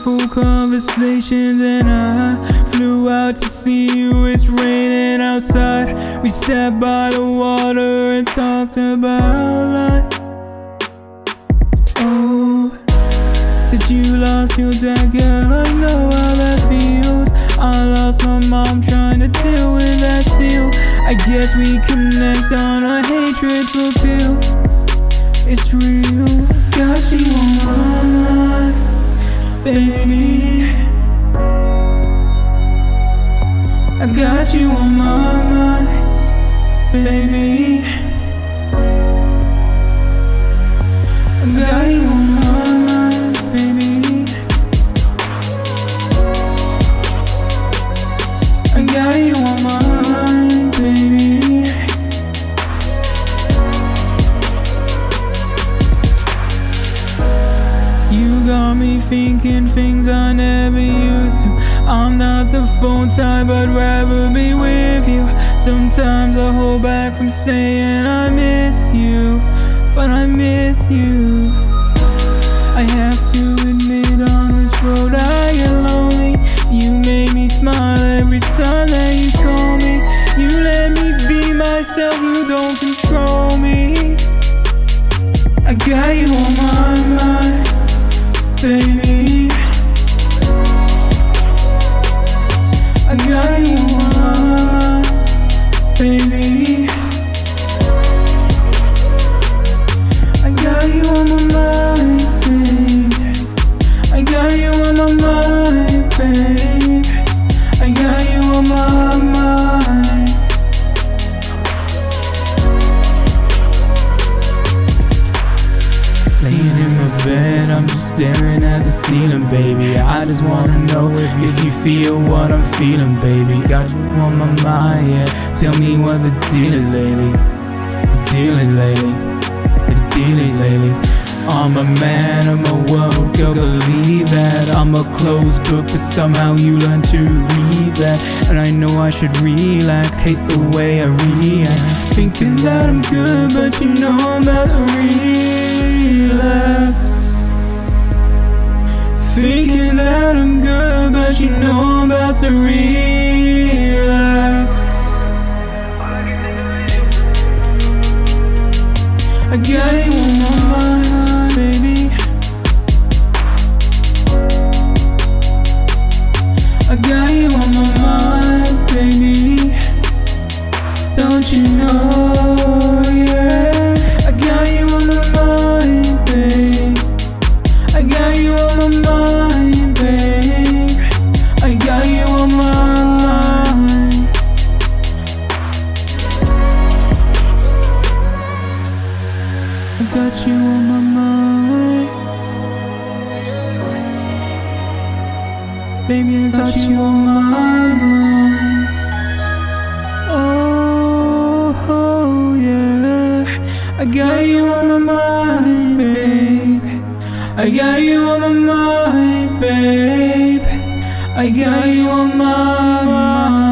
meaningful conversations, and I flew out to see you. It's raining outside. We sat by the water and talked about life. Oh, said you lost your dad, girl, I know how that feels. I lost my mom trying to deal with that still. I guess we connect on our hatred for pills. It's real. Got you on my mind, baby. I got you on my mind, baby. I got you on my mind, baby. I got you on my mind, baby. You got me thinking things I never used to. I'm not the phone type, I'd rather be with you. Sometimes I hold back from saying I miss you, but I miss you. I have to admit, on this road I get lonely. You make me smile every time that you call me. You let me be myself, you don't control me. I got you on my mind, baby. I got you on my mind, baby. I got you on my mind, babe. I got you on my mind, babe. I got you on my mind. Laying in my bed, I'm just staring at the ceiling, baby. I just wanna know if you feel what I'm feeling, baby. Got you on my mind, yeah. Tell me what the deal is lately. The deal is lately. The deal is lately. I'm a man of my world, girl, believe that. I'm a closed book, but somehow you learn to read that. And I know I should relax, hate the way I react. Thinking that I'm good, but you know I'm about to relapse. Thinking that I'm good, but you know I'm about to relapse. I got you on my mind, baby. I got you on my mind, baby. Don't you know, yeah. I got you on my mind, babe. I got you on my mind, babe. I got you on my mind. I got you on my mind, baby. I got you on my mind. Oh yeah, I got you on my mind, babe. I got you on my mind, babe. I got you on my mind.